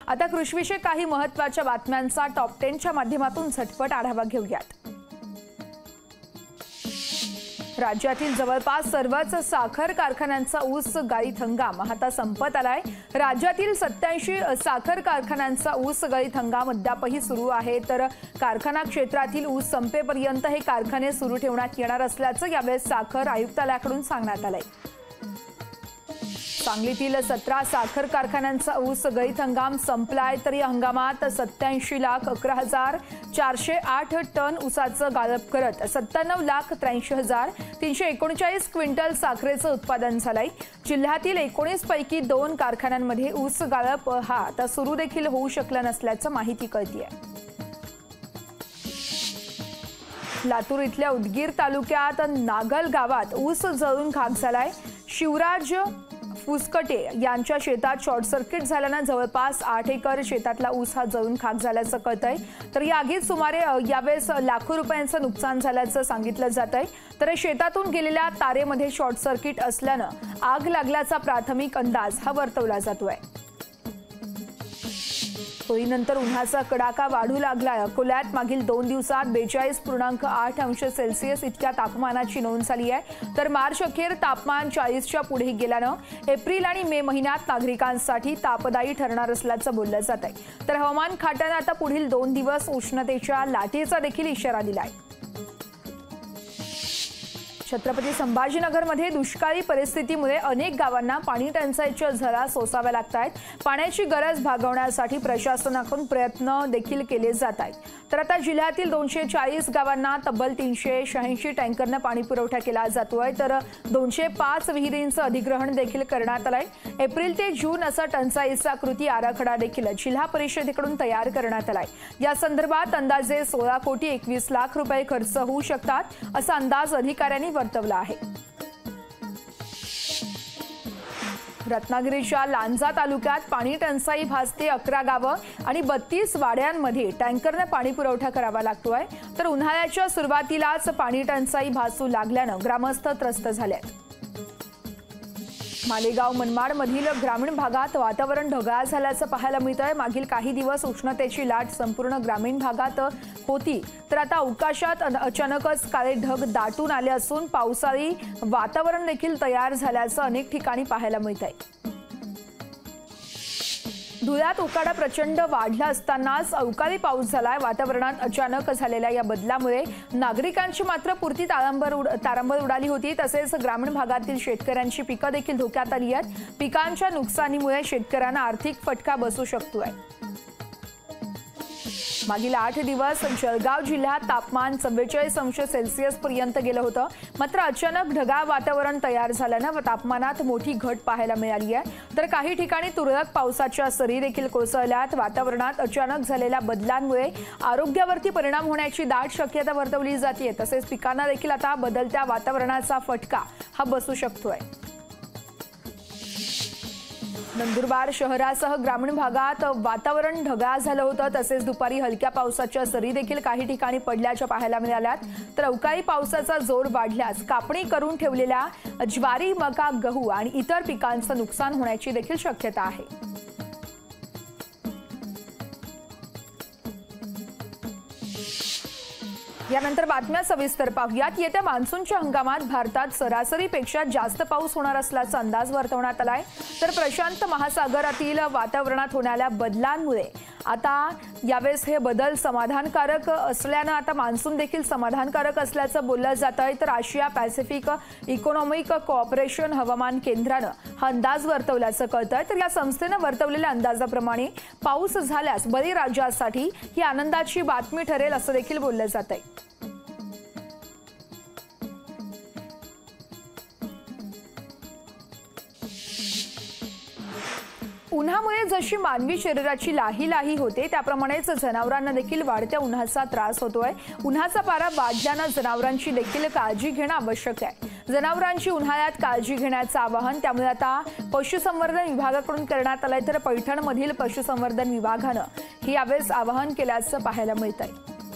आता कृषीविषयक काही महत्त्वाच्या बातम्यांचा टॉप 10 च्या माध्यमातून झटपट आढावा घेऊयात। राज्यातील जवळपास सर्वच साखर कारखान्यांचा ऊस गाळीत हंगाम आता संपत आलाय। राज्यातील 87 साखर कारखान्यांचा ऊस गाळीत हंगाम अद्यापही सुरू आहे, तर कारखाना क्षेत्रातील ऊस संपेपर्यंत हे कारखाने सुरू ठेवण्यात येणार असल्याचं यावेळी साखर आयुक्तालयाकडून सांगण्यात आलंय। सांगलीतील 17 साखर कारखान्यांचा ऊस गळीत हंगाम संपलाय, तर या हंगामात 87,11,408 टन ऊसाचं गाळप करत 97,83,339 क्विंटल साखरेचं उत्पादन झालंय। जिल्ह्यातील 19 पैकी 2 कारखान्यांमध्ये ऊस गाळप हा आता सुरू देखील होऊ शकला नसल्याचं माहिती कळतेय। लातूर इथल्या उदगीर तालुक्यात नागल गावात ऊस जळून खाक झालाय। शिवराज फुसकटे यांच्या शेतात शॉर्ट सर्किट झाल्यानं जवळपास 8 एकर शेतातला ऊस हा जळून खाक झाल्याचं कळतंय, तर या आगीत सुमारे यावेळेस लाखो रुपयांचं नुकसान झाल्याचं सांगितलं जातंय। तर शेतातून गेलेल्या तारेमध्ये शॉर्ट सर्किट असल्यानं आग लागल्याचा प्राथमिक अंदाज हा वर्तवला जातोय। होळीनंतर उन्हाचा कडाका वाढू लागलाय। अकोल्यात मागील 2 दिवसात 42.8 अंश सेल्सिअस इतक्या तापमानाची नोंद झाली आहे, तर मार्च अखेर तापमान 40च्या पुढे गेल्यानं एप्रिल आणि मे महिन्यात नागरिकांसाठी तापदायी ठरणार असल्याचं बोललं जात आहे। तर हवामान खात्यानं आता पुढील 2 दिवस उष्णतेच्या लाटेचा देखील इशारा दिलाय। छत्रपती संभाजीनगरमध्ये दुष्काळी परिस्थितीमुळे अनेक गावांना पाणी टंचाईच्या झळा सोसाव्या लागतायत। पाण्याची गरज भागवण्यासाठी प्रशासनाकडून प्रयत्न देखील केले जात आहेत। तर आता जिल्ह्यातील 240 गावांना तब्बल 386 टँकरनं पाणी पुरवठा केला जातोय, तर 205 विहिरींचं अधिग्रहण देखील करण्यात आलंय। एप्रिल ते जून असा टंचाईचा कृती आराखडा देखील जिल्हा परिषदेकडून तयार करण्यात आलाय। या संदर्भात अंदाजे 16 कोटी 21 लाख रुपये खर्च होऊ शकतात असा अंदाज अधिकाऱ्यांनी वर्तवला आहे। रत्नागिरीच्या लांजा तालुक्यात पाणी टंचाई भासते। 11 गावं आणि 32 वाड्यांमध्ये टँकरने पाणी पुरवठा करावा लागतोय, तर उन्हाळ्याच्या सुरुवातीलाच पाणी टंचाई भासू लागल्यानं ग्रामस्थ त्रस्त झाले। मालेगाव मनमाड मधील ग्रामीण भागात वातावरण ढगाळ झाल्याचं पाहायला मिळतंय। मागील काही दिवस उष्णतेची लाट संपूर्ण ग्रामीण भागात होती, तर आता अवकाशात अचानकच काळे ढग दाटून आले असून पावसाळी वातावरण देखील तयार झाल्याचं अनेक ठिकाणी पाहायला मिळतंय। धुळ्यात उकाडा प्रचंड वाढला असतानाच अवकाळी पाऊस झालाय। वातावरणात अचानक झालेल्या या बदलामुळे नागरिकांची मात्र पुरती तारांबळ उडाली होती, तसेच ग्रामीण भागातील शेतकऱ्यांची पिकं देखील धोक्यात आली आहेत। पिकांच्या नुकसानीमुळे शेतकऱ्यांना आर्थिक फटका बसू शकतोय। मागील 8 दिवस जळगाव जिल्ह्यात तापमान 44 अंश सेल्सिअस पर्यंत गेलं होतं, मात्र अचानक ढगाळ वातावरण तयार झाल्यानं तापमानात मोठी घट पाहायला मिळाली आहे। तर काही ठिकाणी तुरळक पावसाच्या सरी देखील कोसळल्यात। वातावरणात अचानक झालेल्या बदलांमुळे आरोग्यावरती परिणाम होण्याची दाट शक्यता वर्तवली जाते, तसेच पिकांना देखील आता बदलत्या वातावरणाचा फटका हा बसू शकतोय। नंदुरबार शहरासह ग्रामीण भागात वातावरण ढगाळ झालं होतं, तसेच दुपारी हलक्या पावसाच्या सरी देखील काही ठिकाणी पडल्याच्या पाहायला मिळाल्यात। तर अवकाळी पावसाचा जोर वाढल्यास कापणी करून ठेवलेल्या ज्वारी, मका, गहू आणि इतर पिकांचं नुकसान होण्याची देखील शक्यता आहे। यानंतर बातम्या सविस्तर पाहूयात। येत्या मान्सूनच्या हंगामात भारतात सरासरीपेक्षा जास्त पाऊस होणार असल्याचा अंदाज वर्तवण्यात आलाय, तर प्रशांत महासागरातील वातावरणात होणाऱ्या बदलांमुळे आता यावेळेस हे बदल समाधानकारक असल्यानं आता मान्सून देखील समाधानकारक असल्याचं बोललं जात आहे। तर आशिया पॅसिफिक इकॉनॉमिक कोऑपरेशन हवामान केंद्रानं हा अंदाज वर्तवल्याचं कळतंय। तर या संस्थेनं वर्तवलेल्या अंदाजाप्रमाणे पाऊस झाल्यास बळीराज्यासाठी ही आनंदाची बातमी ठरेल असं देखील बोललं जात आहे। उन्हामुळे जशी मानवी शरीराची लाही होते, त्याप्रमाणेच जनावरांना देखील वाढत्या उन्हाचा त्रास होतोय। उन्हाचा पारा वाढल्यानं जनावरांची देखील काळजी घेणं आवश्यक आहे। जनावरांची उन्हाळ्यात काळजी घेण्याचं आवाहन त्यामुळे आता पशुसंवर्धन विभागाकडून करण्यात आलंय, तर पैठणमधील पशुसंवर्धन विभागानं हे यावेळेस आवाहन केल्याचं पाहायला मिळतंय।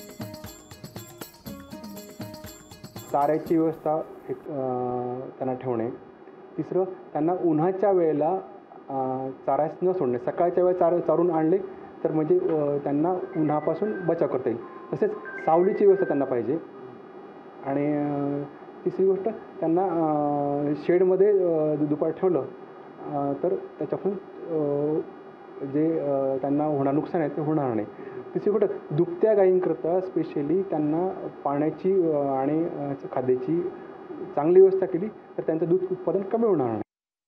चाऱ्याची व्यवस्था त्यांना ठेवणे। तिसरं, त्यांना उन्हाच्या वेळेला चारास न सोडणे, सकाळच्या वेळेस चारून आणले तर म्हणजे त्यांना उन्हापासून बचाव करता येईल. तसेच सावलीची व्यवस्था त्यांना पाहिजे. आणि तिसरी गोष्ट, त्यांना शेडमध्ये दुपार ठेवलं तर त्याच्यापासून जे त्यांना होणार नुकसान आहे ते होणार नाही. तिसरी गोष्ट, दुभत्या गायींकरता स्पेशली त्यांना पाण्याची आणि खाद्याची चांगली व्यवस्था केली तर त्यांचं दूध उत्पादन कमी होणार नाही.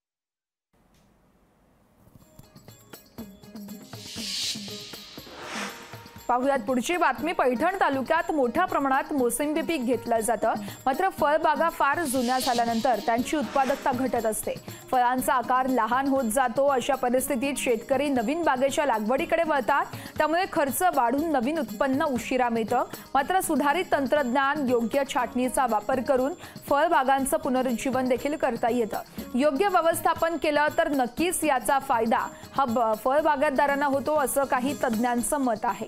पाहुयात पुढची बातमी. पैठण तालुक्यात मोठ्या प्रमाणात मोसंबी पीक घेतलं जातं, मात्र फळबागा फार जुन्या झाल्यानंतर त्यांची उत्पादकता घटत असते. फळांचा आकार लहान होत जातो. अशा परिस्थितीत शेतकरी नवीन बागेच्या लागवडीकडे वळतात. त्यामुळे खर्च वाढून नवीन उत्पन्न उशिरा मिळतं. मात्र सुधारित तंत्रज्ञान, योग्य छाटणीचा वापर करून फळबागांचं पुनरुज्जीवन देखील करता येतं. योग्य व्यवस्थापन केलं तर नक्कीच याचा फायदा हा फळबागायतदारांना होतो, असं काही तज्ज्ञांचं मत आहे.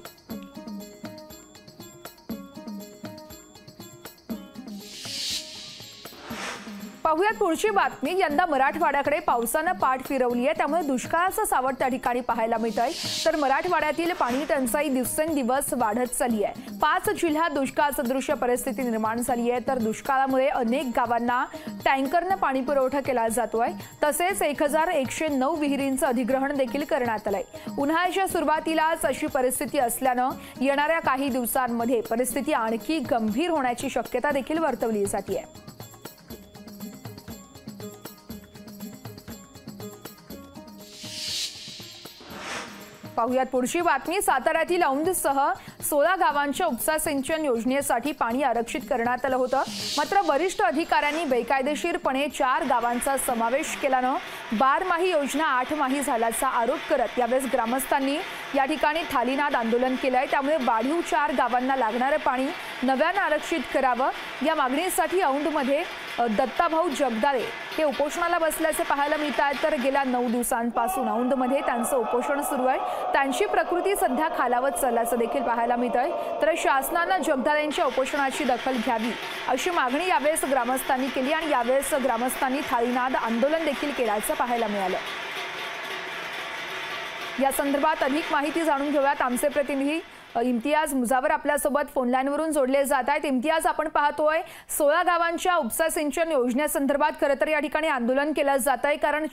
पाहुयात पुढची बातमी. यंदा मराठवाड्याकडे पावसानं पाठ फिरवली आहे, त्यामुळे दुष्काळाचं सावट त्या ठिकाणी पाहायला मिळतंय. तर मराठवाड्यातील पाणी टंचाई दिवसेंदिवस वाढत चालली आहे. 5 जिल्ह्यात दुष्काळसदृश परिस्थिती निर्माण झाली आहे. तर दुष्काळामुळे अनेक गावांना टँकरनं पाणी पुरवठा केला जातोय. तसेच 1109 विहिरींचं अधिग्रहण देखील करण्यात आलंय. उन्हाळ्याच्या सुरुवातीलाच अशी परिस्थिती असल्यानं येणाऱ्या काही दिवसांमध्ये परिस्थिती आणखी गंभीर होण्याची शक्यता देखील वर्तवली जाते. पाहुयात पुढची बातमी. साताऱ्यातील औंधसह 16 गावांच्या उपसा सिंचन योजनेसाठी पाणी आरक्षित करण्यात आलं होतं. मात्र वरिष्ठ अधिकाऱ्यांनी बेकायदेशीरपणे 4 गावांचा समावेश केल्यानं बारमाही योजना 8 माही झाल्याचा आरोप करत यावेळेस ग्रामस्थांनी या ठिकाणी थालीनाद आंदोलन केलंय. त्यामुळे वाढीव 4 गावांना लागणारं पाणी नव्यानं आरक्षित करावं या मागणीसाठी औंधमध्ये दत्ताभाऊ जगदाळे हे उपोषणाला बसल्याचे पाहायला मिळत आहे. तर गेल्या 9 दिवसांपासून औंधमध्ये त्यांचं उपोषण सुरू आहे. त्यांची प्रकृती सध्या खालावत चालल्याचं देखील पाहायला मिळत आहे. तर शासनानं जगदाळेंच्या उपोषणाची दखल घ्यावी अशी मागणी यावेळेस ग्रामस्थांनी केली आणि यावेळेस ग्रामस्थांनी थालीनाद आंदोलन देखील केल्याचं पाहायला मिळालं. या संदर्भात अधिक माहिती जाणून घेऊयात. आमचे प्रतिनिधी इम्तियाज मुजावर आपल्यासोबत फोनलाईनवरून जोडले जात आहेत. इम्तियाज, आपण पाहतोय 16 गावांच्या उपसा सिंचन योजनेसंदर्भात खरं तर या ठिकाणी आंदोलन केलं जात आहे, कारण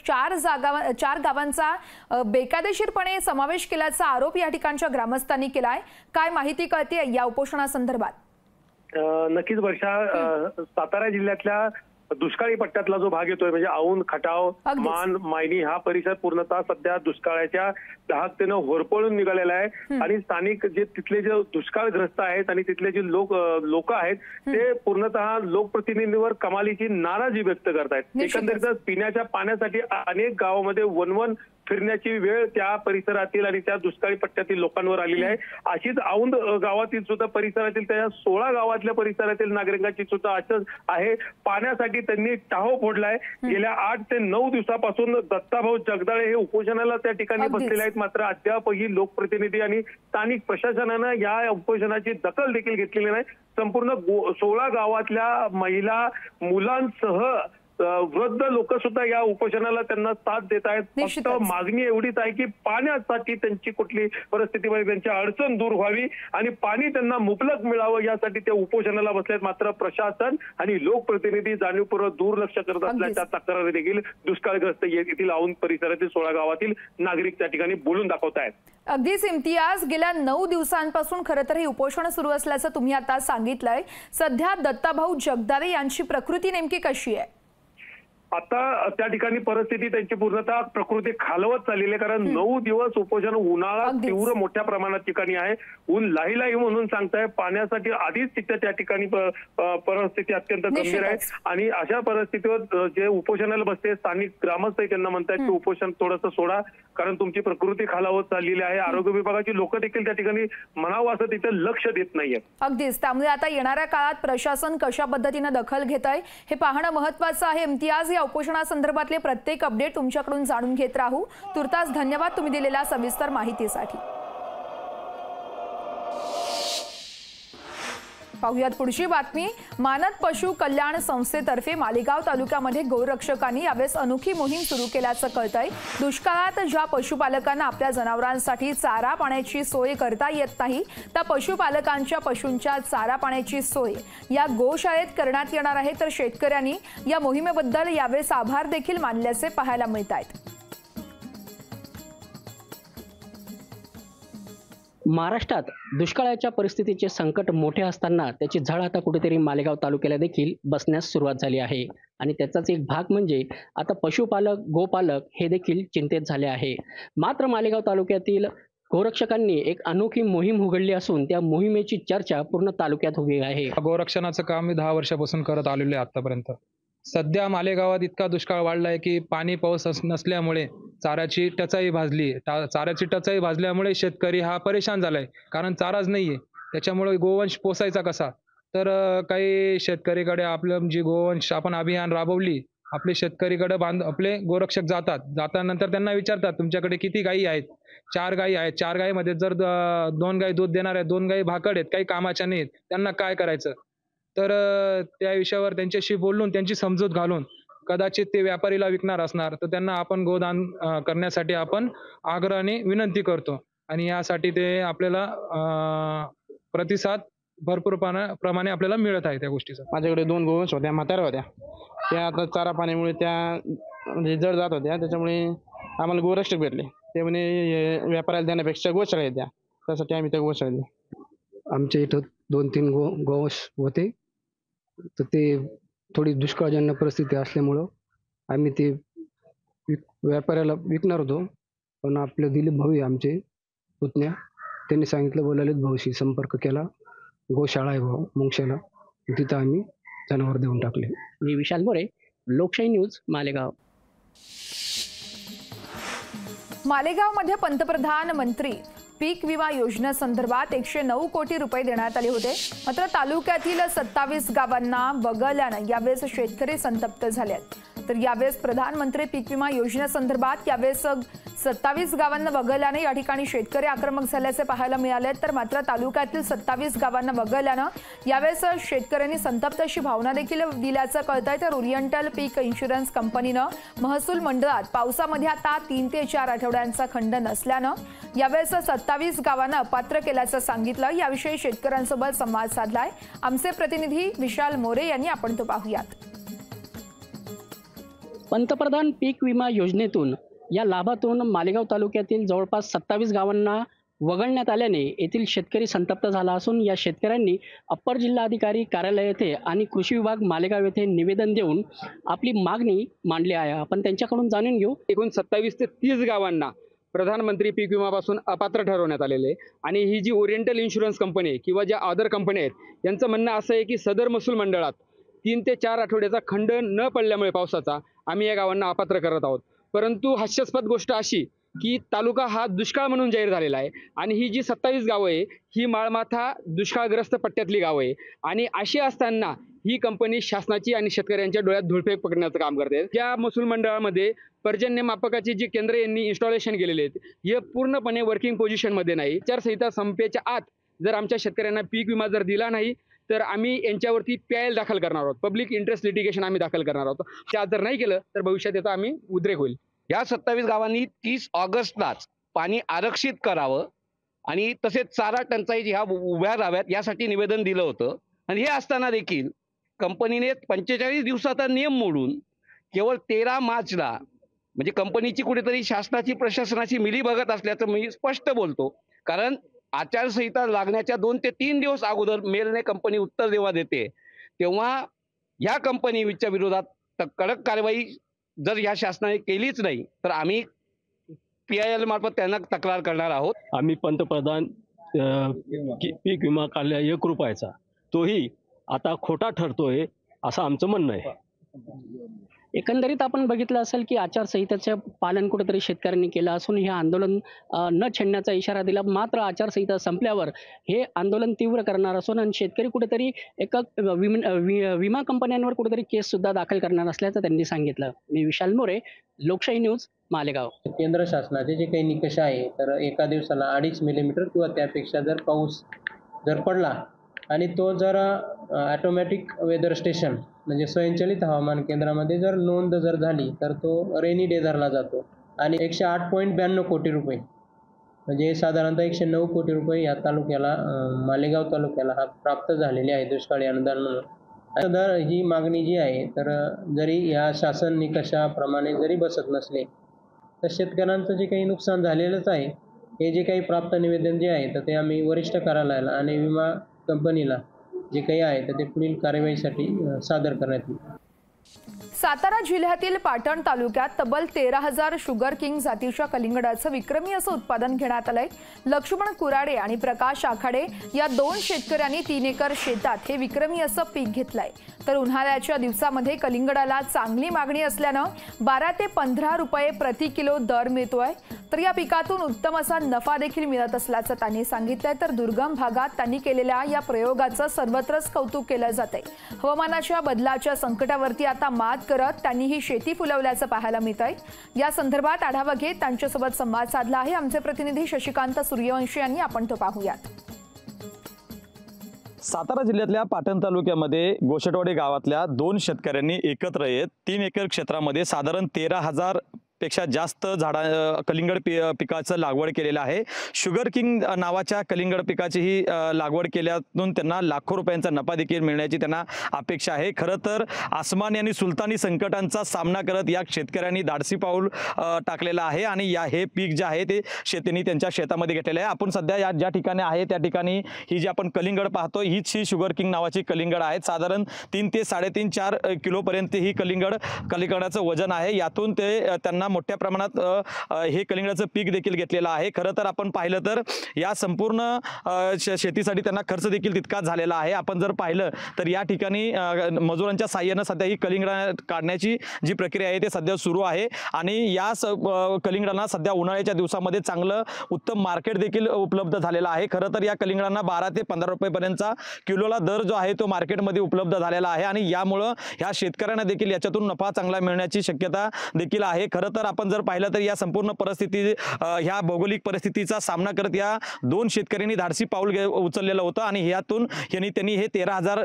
4 गावांचा बेकायदेशीरपणे समावेश केल्याचा आरोप या ठिकाणच्या ग्रामस्थांनी केलाय. काय माहिती कळते या उपोषणासंदर्भात? नक्कीच वर्षा, सातारा जिल्ह्यातल्या दुष्काळी पट्ट्यातला जो भाग येतोय म्हणजे औंध, खटाव, मान, मायनी हा परिसर पूर्णतः सध्या दुष्काळाच्या दाहकतेनं होरपळून निघालेला आहे. आणि स्थानिक जे तिथले जे दुष्काळग्रस्त आहेत आणि तिथले जे लोक आहेत ते पूर्णतः लोकप्रतिनिधींवर कमालीची नाराजी व्यक्त करतायत. एकंदरीतच पिण्याच्या पाण्यासाठी अनेक गावांमध्ये वनवन फिरण्याची वेळ त्या परिसरातील आणि त्या दुष्काळी पट्ट्यातील लोकांवर आलेली आहे. अशीच औंध गावातील सुद्धा परिसरातील त्या 16 गावातल्या परिसरातील नागरिकांची सुद्धा असंच आहे. पाण्यासाठी त्यांनी टाहो फोडलाय. गेल्या 8 ते 9 दिवसापासून दत्ताभाऊ जगदाळे हे उपोषणाला त्या ठिकाणी बसलेले आहेत. मात्र अद्यापही लोकप्रतिनिधी आणि स्थानिक प्रशासनानं या उपोषणाची दखल देखील घेतलेली नाही. संपूर्ण 16 गावातल्या महिला, मुलांसह वृद्ध लोक सुद्धा या उपोषणाला त्यांना साथ देत आहेत. फक्त मागणी एवढीच आहे की पाण्यासाठी त्यांची कुठली परिस्थितीमध्ये त्यांची अडचण दूर व्हावी आणि पाणी त्यांना मुबलक मिळावं यासाठी ते उपोषणाला बसलेत. मात्र प्रशासन आणि लोकप्रतिनिधी जाणीवपूर्वक दुर्लक्ष करत असल्याच्या तक्रारी देखील दुष्काळग्रस्त येथील औंध परिसरातील 16 गावातील नागरिक त्या ठिकाणी बोलून दाखवत आहेत. अगदीच इम्तियाज, गेल्या 9 दिवसांपासून खरं तर हे उपोषण सुरू असल्याचं तुम्ही आता सांगितलंय. सध्या दत्ताभाऊ जगदाळे यांची प्रकृती नेमकी कशी आहे? आता त्या ठिकाणी परिस्थिती त्यांची पूर्णतः प्रकृती खालवत चाललेली आहे. कारण 9 दिवस उपोषण, उन्हाळा तीव्र मोठ्या प्रमाणात ठिकाणी आहे. ऊन लाही म्हणून सांगताय. पाण्यासाठी आधीच तिथे त्या ठिकाणी परिस्थिती अत्यंत गंभीर आहे. आणि अशा परिस्थितीवर जे उपोषणाला बसते स्थानिक ग्रामस्थ त्यांना म्हणतायत की उपोषण थोडंसं सोडा, कारण तुमची प्रकृती खालावत चाललेली आहे. आरोग्य विभागाची लोक देखील त्या ठिकाणी म्हणावं असं तिथे लक्ष देत नाहीये. अगदीच, त्यामुळे आता येणाऱ्या काळात प्रशासन कशा पद्धतीने दखल घेत आहे हे पाहणं महत्त्वाचं आहे. इम्तियाज, उपोषणासंदर्भातले प्रत्येक अपडेट तुमच्याकडून जाणून घेत राहू. तुर्तास धन्यवाद तुम्ही दिलेल्या सविस्तर माहितीसाठी. पाहुयात पुढची बातमी। मानद पशु कल्याण संस्थेतर्फे मालेगाव तालुक्यामध्ये गोरक्षकांनी यावेळेस अनोखी मोहीम सुरू केल्याचं कळतंय। दुष्काळात ज्या पशुपालकांना आपल्या जनावरांसाठी चारा पाण्याची सोय करता येत नाही, त्या पशुपालकांच्या पशूंच्या चारा पाण्याची सोय या गोशाळेत करण्यात येणार आहे। तर शेतकऱ्यांनी या मोहिमेबद्दल यावेळेस आभार देखील मानल्याचे पाहायला मिळत आहेत। महाराष्ट्रात दुष्काळाच्या परिस्थितीचे संकट मोठे असताना त्याची झळ आता कुठेतरी मालेगाव तालुक्याला देखील बसण्यास सुरुवात झाली आहे आणि त्याचाच एक भाग म्हणजे आता पशुपालक गोपालक हे देखील चिंतेत झाले आहे। मात्र मालेगाव तालुक्यातील गोरक्षकांनी एक अनोखी मोहीम उघडली असून त्या मोहिमेची चर्चा पूर्ण तालुक्यात उभी आहे। गोरक्षणाचं काम मी 10 वर्षापासून करत आलेलो आहे आतापर्यंत। सध्या मालेगावात इतका दुष्काळ वाढलाय की पाणी पाऊस नसल्यामुळे चाऱ्याची टंचाई भाजल्यामुळे शेतकरी हा परेशान झालाय, कारण चाराच नाहीये। त्याच्यामुळे गोवंश पोसायचा कसा, तर काही शेतकरीकडे आपलं जी गोवंश आपण अभियान राबवली, आपले शेतकरीकडे आपले गोरक्षक जातानंतर त्यांना विचारतात तुमच्याकडे किती गायी आहेत। 4 गायी आहेत। 4 गायीमध्ये जर 2 गायी दूध देणार आहेत, 2 गायी भाकड आहेत, काही कामाच्या नाहीत, त्यांना काय करायचं। तर त्या विषयावर त्यांच्याशी बोलून त्यांची समजूत घालून कदाचित ते व्यापारीला विकणार असणार, तर त्यांना आपण गोदान करण्यासाठी आपण आग्रहाने विनंती करतो आणि यासाठी ते आपल्याला प्रतिसाद भरपूर प्रमाणे आपल्याला मिळत आहे त्या गोष्टीचा। माझ्याकडे 2 गोवंश होत्या, म्हाताऱ्या होत्या, त्या आता चारा पाण्यामुळे त्या म्हणजे जड जात होत्या। त्याच्यामुळे आम्हाला गोरक्षक भेटले, ते म्हणे व्यापाऱ्याला देण्यापेक्षा गोशाळा द्या, त्यासाठी आम्ही त्या गोशाळा दिल्या। आमच्या इथं 2-3 गोवंश होते, तर ते थोडी दुष्काळजन्य परिस्थिती असल्यामुळं आम्ही ते व्यापाऱ्याला विकणार होतो, पण आपले दिलीप भाऊ आमचे पुतण्या त्यांनी सांगितलं, व ललित भाऊशी संपर्क केला, गोशाळा आहे भाऊ मुंगशाला, तिथं आम्ही जनावर देऊन टाकले। मी विशाल मोरे, लोकशाही न्यूज, मालेगाव। मालेगावमध्ये पंतप्रधान मंत्री पीक विमा योजनेसंदर्भात 109 कोटी रुपये देण्यात आले होते। मात्र तालुक्यातील 27 गावांना वगळल्यानं यावेळेस शेतकरी संतप्त झाले आहेत। तर यावेळेस प्रधानमंत्री पीक विमा योजनेसंदर्भात यावेळेस 27 गावांना वगळल्याने या ठिकाणी शेतकरी आक्रमक झाल्याचे पाहायला मिळाले। तर मात्र तालुक्यातील 27 गावांना वगळल्यानं यावेळेस शेतकऱ्यांनी संतप्त अशी भावना देखील दिल्याचं कळतंय। तर ओरिएंटल पीक इन्शुरन्स कंपनीनं महसूल मंडळात पावसामध्ये आता 3 ते 4 आठवड्यांचा खंड नसल्यानं यावेळेस 27 गावांना अपात्र केल्याचं सांगितलं। याविषयी शेतकऱ्यांसोबत संवाद साधलाय आमचे प्रतिनिधी विशाल मोरे यांनी, आपण तो पाहूयात। पंतप्रधान पीक विमा योजनेतून या लाभातून मालेगाव तालुक्यातील जवळपास 27 गावांना वगळण्यात आल्याने येथील शेतकरी संतप्त झाला असून या शेतकऱ्यांनी अप्पर जिल्हाधिकारी कार्यालय येथे आणि कृषी विभाग मालेगाव येथे निवेदन देऊन आपली मागणी मांडली आहे। आपण त्यांच्याकडून जाणून घेऊ। एकूण 27 ते 30 गावांना प्रधानमंत्री पीक विमापासून अपात्र ठरवण्यात आलेले आणि ही जी ओरिएंटल इन्शुरन्स कंपनी आहे किंवा ज्या अदर कंपनी आहेत यांचं म्हणणं असं आहे की सदर महसूल मंडळात 3 ते 4 आठवड्याचा खंड न पडल्यामुळे पावसाचा आम्ही या गावांना अपात्र करत आहोत। परंतु हास्यास्पद गोष्ट अशी की तालुका हा दुष्काळ म्हणून जाहीर झालेला आहे आणि ही जी 27 गावं आहे ही माळमाथा दुष्काळग्रस्त पट्ट्यातली गावं आहे आणि अशी असताना ही कंपनी शासनाची आणि शेतकऱ्यांच्या डोळ्यात धुळफेक पकडण्याचं काम करते। ज्या महसूल मंडळामध्ये पर्जन्य मापकाची जी केंद्र यांनी इन्स्टॉलेशन केलेले आहेत हे पूर्णपणे वर्किंग पोझिशनमध्ये नाही। आचारसंहिता संपेच्या आत जर आमच्या शेतकऱ्यांना पीक विमा जर दिला नाही तर आम्ही यांच्यावरती PIL दाखल करणार आहोत, पब्लिक इंटरेस्ट लिटिगेशन आम्ही दाखल करणार आहोत। त्या जर नाही केलं तर भविष्यात याचा आम्ही उद्रेक होईल। या 27 गावांनी 30 ऑगस्टलाच पाणी आरक्षित करावं आणि तसेच चारा टंचाई ह्या उभ्या राहाव्यात यासाठी निवेदन दिलं होतं आणि हे असताना देखील कंपनीने 45 दिवसाचा नियम मोडून केवळ 13 मार्चला म्हणजे कंपनीची कुठेतरी शासनाची प्रशासनाची मिलीभगत असल्याचं मी स्पष्ट बोलतो, कारण आचारसंहिता लागण्याच्या 2 ते 3 दिवस अगोदर मेलने कंपनी उत्तर जेव्हा देते तेव्हा या कंपनीच्या विरोधात कडक कारवाई जर या शासनाने केलीच नाही तर आम्ही PIL मार्फत त्यांना तक्रार करणार आहोत। आम्ही पंतप्रधान पीक विमा काढला 1 रुपयाचा, तोही आता खोटा ठरतोय असं आमचं म्हणणं आहे। एकंदरीत आपण बघितलं असेल की आचारसंहितेचे पालन कुठेतरी शेतकऱ्यांनी केलं असून हे आंदोलन न छेडण्याचा इशारा दिला। मात्र आचारसंहिता संपल्यावर हे आंदोलन तीव्र करणार असून आणि शेतकरी कुठेतरी एका विमा कंपन्यांवर कुठेतरी केस सुद्धा दाखल करणार असल्याचं त्यांनी सांगितलं। मी विशाल मोरे, लोकशाही न्यूज, मालेगाव। केंद्र शासनाचे जे काही निकष आहे तर एका दिवसाला 2.5 मिलीमीटर किंवा त्यापेक्षा जर पाऊस जर पडला आणि तो जर ॲटोमॅटिक वेदर स्टेशन म्हणजे स्वयंचलित हवामान केंद्रामध्ये जर नोंद जर झाली तर तो रेनी डे धरला जातो आणि 108.92 कोटी रुपये म्हणजे साधारणतः 109 कोटी रुपये या तालुक्याला मालेगाव तालुक्याला हा प्राप्त झालेले आहे दुष्काळी अनुदान म्हणून। तर ही मागणी जी आहे तर जरी या शासन निकषाप्रमाणे जरी बसत नसले तर शेतकऱ्यांचं जे काही नुकसान झालेलंच आहे हे जे काही प्राप्त निवेदन जे आहे तर ते आम्ही वरिष्ठ कार्यालयाला आणि विमा कंपनीला जे काही आहे तर ते पुढील कार्यवाहीसाठी सादर करण्यात येईल। सातारा जिल्ह्यातील पाटण तालुक्यात तब्बल 13,000 शुगर किंग जातीच्या कलिंगडाचं विक्रमी असं उत्पादन घेण्यात आलंय। लक्ष्मण कुराडे आणि प्रकाश आखाडे या 2 शेतकऱ्यांनी 3 एकर शेतात हे विक्रमी असं पीक घेतलंय। तर उन्हाळ्याच्या दिवसामध्ये कलिंगडाला चांगली मागणी असल्यानं 12 ते 15 रुपये प्रति किलो दर मिळतोय। तर या पिकातून उत्तम असा नफा देखील मिळत असल्याचं त्यांनी सांगितलंय। तर दुर्गम भागात त्यांनी केलेल्या या प्रयोगाचं सर्वत्रच कौतुक केलं जातंय। हवामानाच्या बदलाच्या संकटावरती आता मात करत त्यांनी ही शेती फुलवल्याचं पाहायला मिळतंय। या संदर्भात आढावा घेत त्यांच्यासोबत संवाद साधला आहे आमचे प्रतिनिधी शशिकांत सूर्यवंशी यांनी। आपण तो पाहूयात। सातारा जिल्ह्यातल्या पाटण तालुक्यामध्ये गोशटवाडी गावातल्या 2 शेतकऱ्यांनी एकत्र येत 3 एकर क्षेत्रामध्ये साधारण 13,000 पेक्षा जास्त कलिंगड पिकाचं लागवड केलेलं आहे। शुगर किंग नावाच्या कलिंगड पिकाची ही लागवड केल्यातून त्यांना लाखो रुपयांचा नफा देखील मिळण्याची त्यांना अपेक्षा आहे। खरं तर आसमानी आणि सुलतानी संकटांचा सामना करत या शेतकऱ्यांनी धाडसी पाऊल टाकलेलं आहे आणि हे पीक जे आहे ते शेतीने त्यांच्या शेतामध्ये घेतलेलं आहे। आपण सध्या ज्या ठिकाणी आहे त्या ठिकाणी ही जी आपण कलिंगड पाहतोय हीच ही शुगर किंग नावाची कलिंगड आहेत। साधारण 3 ते 3.5-4 किलोपर्यंत ही कलिंगडाचं वजन आहे। यातून ते त्यांना मोठ्या प्रमाणात हे कलिंगडाचं पीक देखील घेतलेलं आहे। खरं तर आपण पाहिलं तर या संपूर्ण शेतीसाठी त्यांना खर्च देखील तितकाच झालेला आहे। आपण जर पाहिलं तर या ठिकाणी मजुरांच्या साहाय्याने सध्या ही कलिंगड काढण्याची जी प्रक्रिया आहे ते सध्या सुरू आहे आणि या कलिंगडांना सध्या उन्हाळ्याच्या दिवसामध्ये चांगलं उत्तम मार्केट देखील उपलब्ध झालेलं आहे। खरं तर या कलिंगडांना 12 ते 15 रुपयेपर्यंतचा किलोला दर जो आहे तो मार्केटमध्ये उपलब्ध झालेला आहे आणि यामुळं ह्या शेतकऱ्यांना देखील याच्यातून नफा चांगला मिळण्याची शक्यता देखील आहे। खरं तर आपण जर पाहिलं तर या संपूर्ण परिस्थिती ह्या भौगोलिक परिस्थितीचा सामना करत या 2 शेतकऱ्यांनी धाडसी पाऊल उचललेलं होतं आणि यातून त्यांनी हे 13,000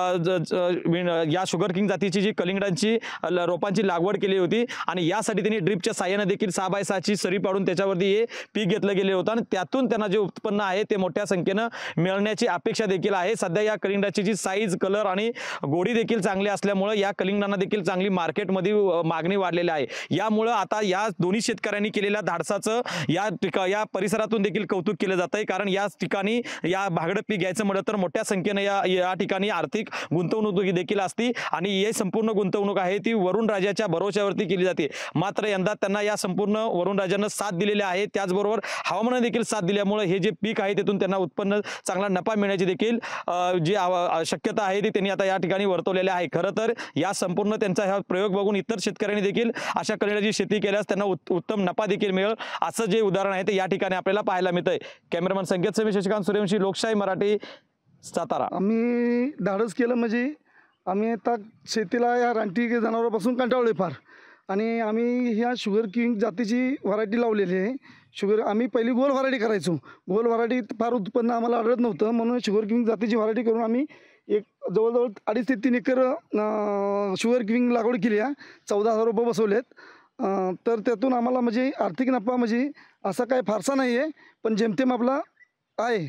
या शुगर किंग जातीची जी कलिंगडांची रोपांची लागवड केली होती आणि यासाठी त्यांनी ड्रिपच्या साहाय्याने देखील 6x6ची सरी पाडून त्याच्यावरती हे पीक घेतलं गेले होतं आणि त्यातून त्यांना जे उत्पन्न आहे ते मोठ्या संख्येनं मिळण्याची अपेक्षा देखील आहे। सध्या या कलिंगडाची जी साईज कलर आणि गोडी देखील चांगली असल्यामुळे या कलिंगडांना देखील चांगली मार्केटमध्ये मागणी वाढलेली आहे। यामुळे आता या दोन्ही शेतकऱ्यांनी केलेल्या धाडसाचं या परिसरातून देखील कौतुक केलं जात आहे। कारण या ठिकाणी या भागडं पीक घ्यायचं म्हटलं तर मोठ्या संख्येने या ठिकाणी आर्थिक गुंतवणूक देखील असते आणि ही संपूर्ण गुंतवणूक आहे ती वरुण राजाच्या भरोश्यावरती केली जाते। मात्र यंदा त्यांना या संपूर्ण वरुण राजानं साथ दिलेली आहे। त्याचबरोबर हवामानाने देखील साथ दिल्यामुळे हे जे पीक आहे त्यातून त्यांना उत्पन्न चांगला नफा मिळण्याची देखील जी शक्यता आहे ती त्यांनी आता या ठिकाणी वर्तवलेली आहे। खरं तर या संपूर्ण त्यांचा हा प्रयोग बघून इतर शेतकऱ्यांनी देखील अशा कलिंगडाची शेती केल्यास त्यांना उत्तम नफा देखील मिळेल असं जे उदाहरण आहे ते या ठिकाणी आपल्याला पाहायला मिळतंय। कॅमेरामन संकेत समी, शशिकांत सूर्यवंशी, लोकशाही मराठी, सातारा। आम्ही धाडस केलं म्हणजे आम्ही आता शेतीला या रानटी जनावरांपासून कंटाळलोय फार आणि आम्ही ह्या शुगर किंग जातीची व्हरायटी लावलेली आहे। आम्ही पहिली गोल व्हरायटी करायचो, गोल व्हरायटी फार उत्पन्न आम्हाला आढळत नव्हतं म्हणून शुगर किंग जातीची व्हरायटी करून आम्ही जवळजवळ 2.5 ते 3 एकर शुगर किंग लागवड केली आहे। 14,000 रुपये बसवलेत। तर त्यातून आम्हाला म्हणजे आर्थिक नफा म्हणजे असा काय फारसा नाही आहे पण जेमतेम आपला आहे।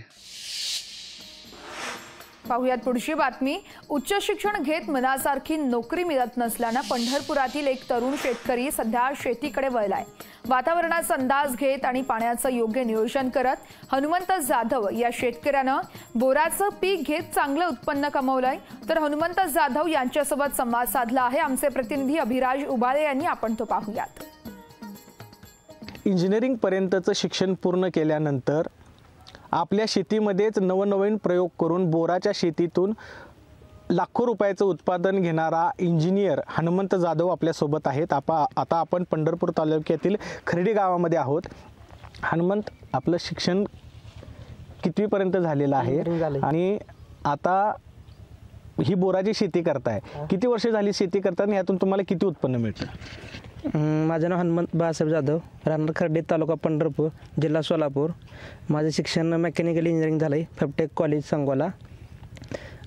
पाहुयात पुढची बातमी। उच्च शिक्षण घेत मनासारखी नोकरी मिळत नसल्यानं पंढरपुरातील एक तरुण शेतकरी सध्या शेतीकडे वळलाय। वातावरणाचा अंदाज घेत आणि पाण्याचं योग्य नियोजन करत हनुमंत जाधव या शेतकऱ्यानं बोराचं पीक घेत चांगलं उत्पन्न कमवलंय। तर हनुमंत जाधव यांच्यासोबत संवाद साधला आहे आमचे प्रतिनिधी अभिराज उबाळे यांनी। आपण तो पाहूयात। इंजिनिअरिंग पर्यंतचं शिक्षण पूर्ण केल्यानंतर आपल्या शेतीमध्येच नवनवीन प्रयोग करून बोराच्या शेतीतून लाखो रुपयाचं उत्पादन घेणारा इंजिनियर हनुमंत जाधव आपल्यासोबत आहेत। आता आपण पंढरपूर तालुक्यातील खर्डी गावामध्ये आहोत। हनुमंत, आपलं शिक्षण कितवीपर्यंत झालेलं आहे आणि आता ही बोराची शेती करताय, किती वर्ष झाली शेती करताना, यातून तुम्हाला किती उत्पन्न मिळतं? माझं नाव हनुमंत बाळासाहेब जाधव, राहणार खर्डी, तालुका पंढरपूर, जिल्हा सोलापूर। माझं शिक्षण मेकॅनिकल इंजिनिअरिंग झालं आहे, फेबटेक कॉलेज सांगोला।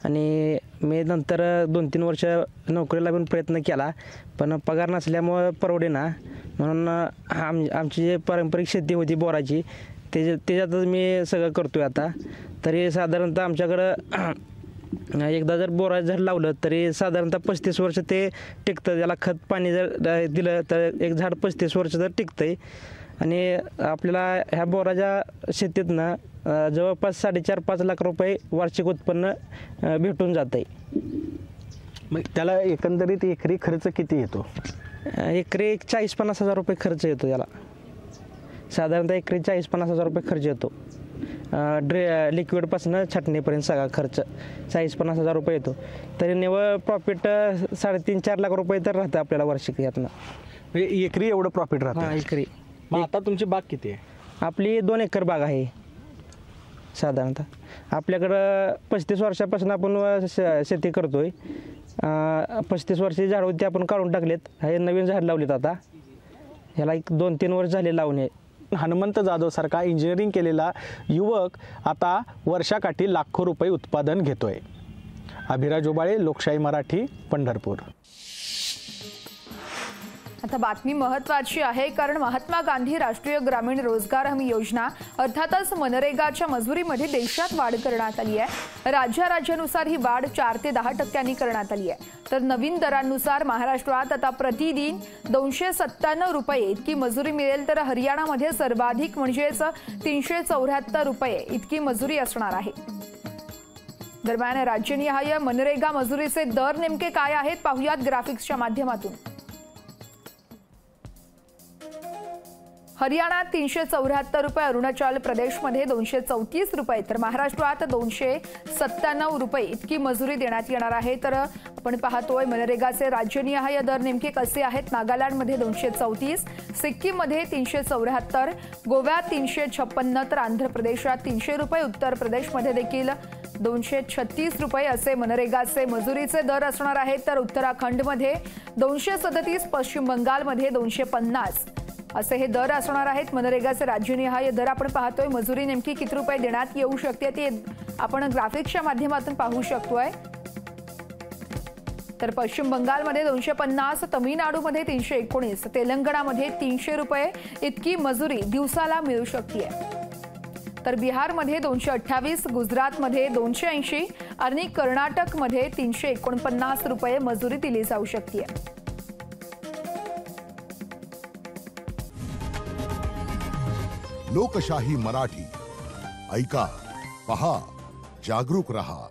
आणि मी नंतर 2-3 वर्ष नोकरीला पण प्रयत्न केला, पण पगार नसल्यामुळं परवडेना. म्हणून आमची जी पारंपरिक शेती होती बोराची त्याच्यातच मी सगळं करतो आहे आता. तरी साधारणतः आमच्याकडं एकदा जर बोराचं झाड लावलं तरी साधारणतः 35 वर्ष ते टिकतं. त्याला खत पाणी जर दिलं तर एक झाड 35 वर्ष तर टिकतं आहे. आणि आपल्याला ह्या बोराच्या शेतीतनं जवळपास 4.5-5 लाख रुपये वार्षिक उत्पन्न भेटून जातं आहे. मग त्याला एकंदरीत एकरी खर्च किती येतो? एकरी 40-50 हजार रुपये खर्च येतो त्याला. साधारणतः एकरी 40-50 हजार रुपये खर्च येतो. लिक्विडपासून छाटणीपर्यंत सगळा खर्च 40-50 हजार रुपये येतो. तरी निव्वळ प्रॉफिट 3.5-4 लाख रुपये तर राहतं आपल्याला वार्षिक यातनं. म्हणजे एकरी एवढं प्रॉफिट राहतं? हां, एकरी. मग आता तुमची बाग किती आहे? आपली 2 एकर बाग आहे साधारणतः. आपल्याकडं 35 वर्षापासून आपण शेती करतोय. 35 वर्षाची झाड होती आपण काढून टाकलेत. हे नवीन झाड लावलेत आता. ह्याला 2-3 वर्ष झाले लावणे. हनुमंत जाधव सारखा इंजिनिअरिंग केलेला युवक आता वर्षाकाठी लाखो रुपये उत्पादन घेतोय. अभिराज ओबाळे, लोकशाही मराठी, पंढरपूर. आता बातमी महत्त्वाची आहे, कारण महात्मा गांधी राष्ट्रीय ग्रामीण रोजगार हमी योजना अर्थातच मनरेगाच्या मजुरीमध्ये देशात वाढ करण्यात आली आहे. राज्यानुसार ही वाढ 4 ते 10% करण्यात आली आहे. तर नवीन दरांनुसार महाराष्ट्रात आता प्रतिदिन 297 रुपये इतकी मजुरी मिळेल, तर हरियाणामध्ये सर्वाधिक म्हणजेच 374 रुपये इतकी मजुरी असणार आहे. दरम्यान राज्यनिहाय मनरेगा मजुरीचे दर नेमके काय आहेत पाहुयात ग्राफिक्सच्या माध्यमातून. हरियाणात 374 रुपये, अरुणाचल प्रदेशमध्ये 234 रुपये, तर महाराष्ट्रात 297 रुपये इतकी मजुरी देण्यात येणार आहे. तर आपण पाहतोय मनरेगाचे राज्यनिहाय दर नेमके कसे आहेत. नागालँडमध्ये 234, सिक्कीममध्ये 374, गोव्यात 356, तर आंध्र प्रदेशात 300 रुपये, उत्तर प्रदेशमध्ये देखील 236 रुपये असे मनरेगाचे मजुरीचे दर असणार आहेत. तर उत्तराखंडमध्ये 237, पश्चिम बंगालमध्ये 250 असे हे दर असणार आहेत. मनरेगाचे राज्यनिहाय दर आपण पाहतोय. मजुरी नेमकी किती रुपये देण्यात येऊ शकते ते आपण ग्राफिक्सच्या माध्यमातून पाहू शकतोय. तर पश्चिम बंगालमध्ये 250, तमिळनाडूमध्ये 319, तेलंगणामध्ये 300 रुपये इतकी मजुरी दिवसाला मिळू शकते. तर बिहारमध्ये 228, गुजरातमध्ये 280 आणि कर्नाटकमध्ये 349 रुपये मजुरी दिली जाऊ शकते. लोकशाही मराठी ऐका, पहा, जागरूक रहा.